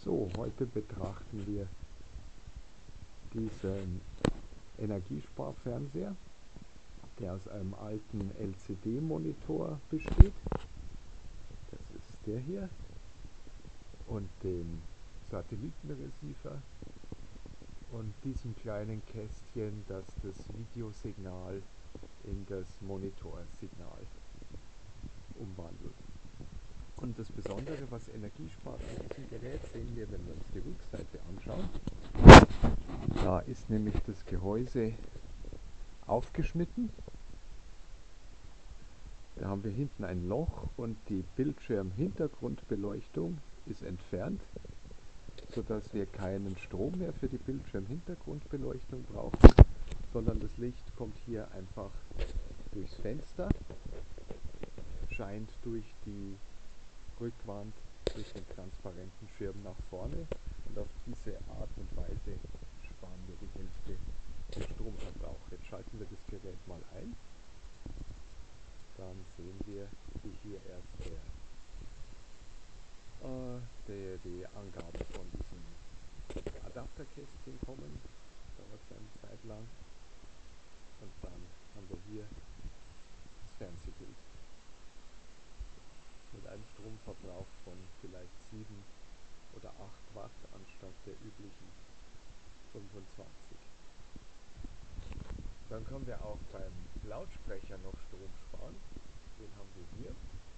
So, heute betrachten wir diesen Energiesparfernseher, der aus einem alten LCD-Monitor besteht. Das ist der hier. Und dem Satellitenreceiver und diesem kleinen Kästchen, das das Videosignal in das Monitorsignal umwandelt. Und das Besondere, was Energie spart an diesem Gerät, sehen wir, wenn wir uns die Rückseite anschauen. Da ist nämlich das Gehäuse aufgeschnitten. Da haben wir hinten ein Loch und die Bildschirmhintergrundbeleuchtung ist entfernt, sodass wir keinen Strom mehr für die Bildschirmhintergrundbeleuchtung brauchen, sondern das Licht kommt hier einfach durchs Fenster, scheint durch die Rückwand, durch den transparenten Schirm nach vorne, und auf diese Art und Weise sparen wir die Hälfte des Stromverbrauchs. Jetzt schalten wir das Gerät mal ein. Dann sehen wir, wie hier erst die Angaben von diesem Adapterkästchen kommen. Dauert eine Zeit lang. Und dann haben wir hier das Fernsehbild mit einem Stromverbrauch von vielleicht 7 oder 8 Watt anstatt der üblichen 25. Dann können wir auch beim Lautsprecher noch Strom sparen. Den haben wir hier.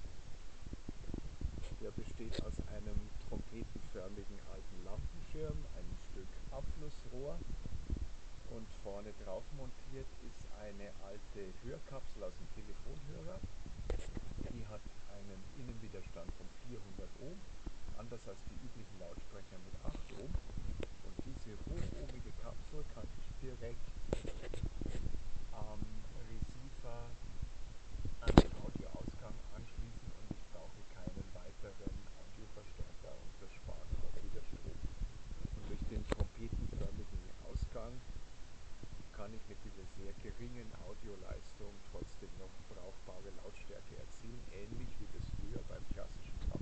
Der besteht aus einem trompetenförmigen alten Lampenschirm, einem Stück Abflussrohr, und vorne drauf montiert ist eine alte Hörkapsel aus dem Telefonhörer. Die hat einen Innenwiderstand von 400 Ohm, anders als die üblichen Lautsprecher mit 8 Ohm. Und diese hochohmige Kapsel kann ich direkt am Receiver an den Audioausgang anschließen und ich brauche keinen weiteren Audioverstärker, und das spart auch wieder Strom. Und durch den trompetenförmigen Ausgang kann ich mit dieser sehr geringen Audioleistung trotzdem noch brauchbare Lautstärke erzielen, ähnlich wie das früher beim klassischen